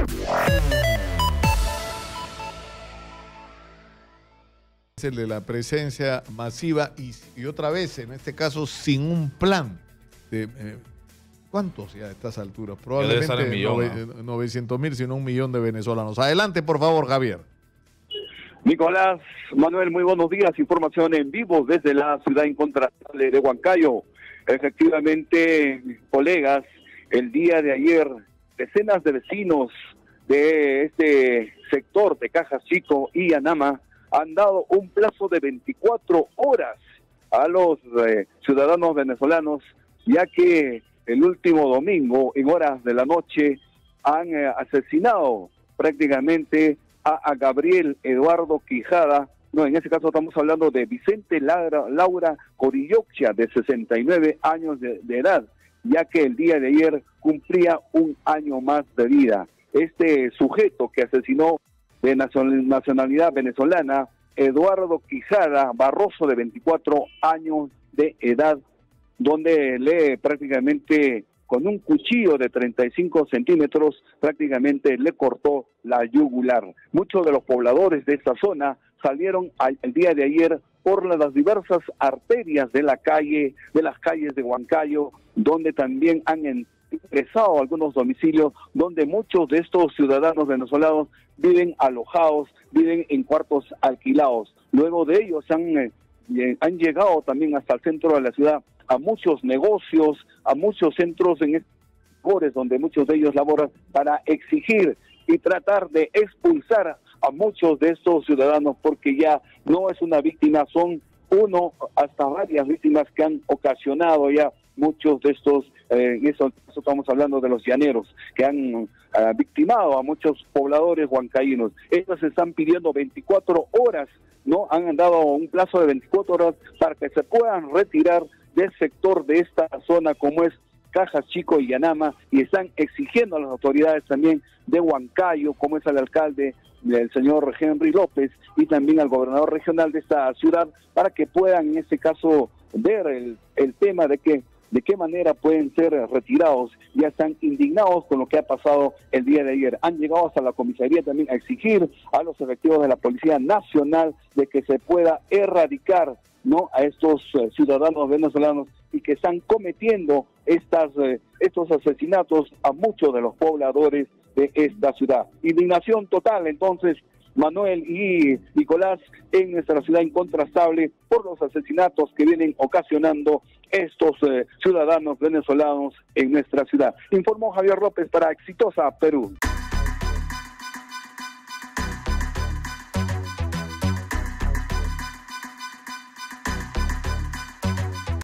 Es el de la presencia masiva y otra vez, en este caso, sin un plan de... ¿Cuántos ya a estas alturas? Probablemente 900.000, sino 1 millón de venezolanos. Adelante, por favor, Javier. Nicolás, Manuel, muy buenos días. Información en vivo desde la ciudad incontrastable de Huancayo. Efectivamente, colegas, el día de ayer, decenas de vecinos de este sector de Caja Chico y Yanama han dado un plazo de 24 horas a los ciudadanos venezolanos, ya que el último domingo, en horas de la noche, han asesinado prácticamente a Gabriel Eduardo Quijada. No, en este caso estamos hablando de Vicente Laura Corillocha, de 69 años de edad, ya que el día de ayer cumplía 1 año más de vida. Este sujeto que asesinó, de nacionalidad venezolana, Eduardo Quijada Barroso, de 24 años de edad, donde le prácticamente con un cuchillo de 35 centímetros prácticamente le cortó la yugular. Muchos de los pobladores de esta zona salieron el día de ayer por las diversas arterias de las calles de Huancayo, donde también han ingresado a algunos domicilios donde muchos de estos ciudadanos venezolanos viven alojados, viven en cuartos alquilados. Luego de ellos han llegado también hasta el centro de la ciudad, a muchos negocios, a muchos centros en sectores donde muchos de ellos laboran, para exigir y tratar de expulsar a muchos de estos ciudadanos, porque ya no es una víctima, son uno hasta varias víctimas que han ocasionado ya muchos de estos, eso estamos hablando de los llaneros, que han victimado a muchos pobladores huancaínos. Ellos están pidiendo 24 horas, ¿no? Han dado un plazo de 24 horas para que se puedan retirar del sector de esta zona como es Caja Chico y Yanama, y están exigiendo a las autoridades también de Huancayo, como es el alcalde, el señor Henry López, y también al gobernador regional de esta ciudad, para que puedan en este caso ver el tema de qué manera pueden ser retirados. Ya están indignados con lo que ha pasado el día de ayer. Han llegado hasta la comisaría también a exigir a los efectivos de la Policía Nacional de que se pueda erradicar, ¿no?, a estos ciudadanos venezolanos y que están cometiendo estos asesinatos a muchos de los pobladores de esta ciudad. Indignación total, entonces, Manuel y Nicolás, en nuestra ciudad incontrastable por los asesinatos que vienen ocasionando estos ciudadanos venezolanos en nuestra ciudad. Informó Javier López para Exitosa Perú.